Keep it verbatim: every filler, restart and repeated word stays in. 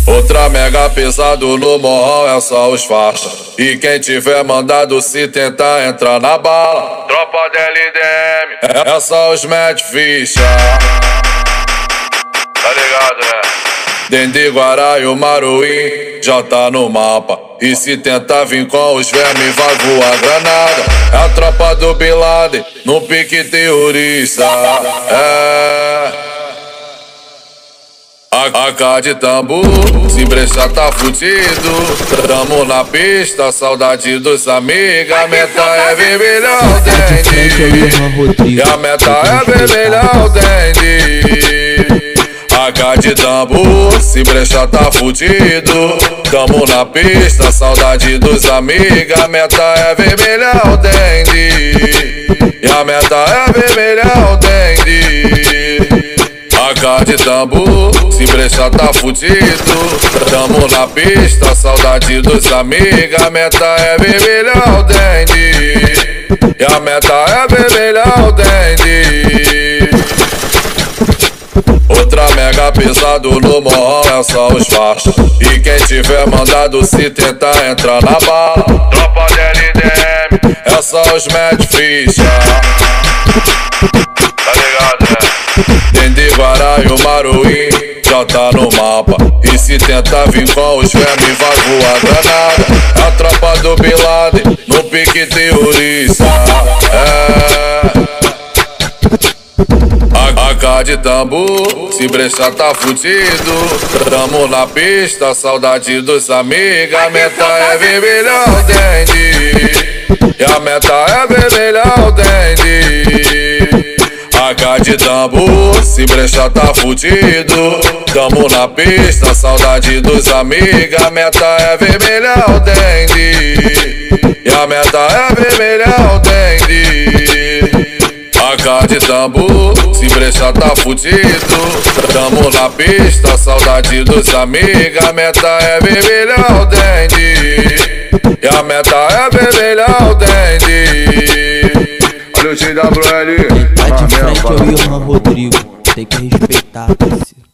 Outra mega pesado no morrão é só os faixa. E quem tiver mandado se tentar entrar na bala, tropa da L D M, é só os mete ficha. Tá ligado, né? Dendê, Guará e o Maruim já tá no mapa. E se tentar vir com os vermes vai voar granada. É a tropa do Bin Laden no pique terrorista. É A K de tambor, se brechar tá fudido. Tamo na pista, saudade dos amigos. A meta é vermelhão, Dendê. E a meta é vermelhão, Dendê. A K de tambor, se brechar tá fudido. Tamo na pista, saudade dos amigos. A meta é vermelhão, Dendê. E a meta é vermelhão, Dendê. A K de tambor, se brechar tá fudido. Tamo na pista, saudade dos amigos. A meta é vermelhão, Dendê. E a meta é vermelhão, Dendê. Outra mega pesado no morrão é só os faixa. E quem tiver mandado se tentar entrar na bala, tropa da L D M, é só os mete ficha. Tá ligado, né? Dendê, Guará e o Maruim já tá no mapa. E se tentar vir com os vermes vai voar granada. É a tropa do Bin Laden no pique terrorista. É A K de tambor, se brechar tá fudido. Tamo na pista, saudade dos amigos. A meta é vermelhão, Dendê. E a meta é vermelhão, Dendê. A K de tambor, se brechar tá fudido. Tamo na pista, saudade dos amigos. A meta é vermelhão, Dendê. E a meta é vermelhão, Dendê. A K de tambor, se brechar tá fudido. Tamo na pista, saudade dos amigos. A meta é vermelhão, Dendê. E a meta é vermelhão, Dendê. Olha o T W L. Tá de frente eu e o Rodrigo, tem que respeitar, parceiro.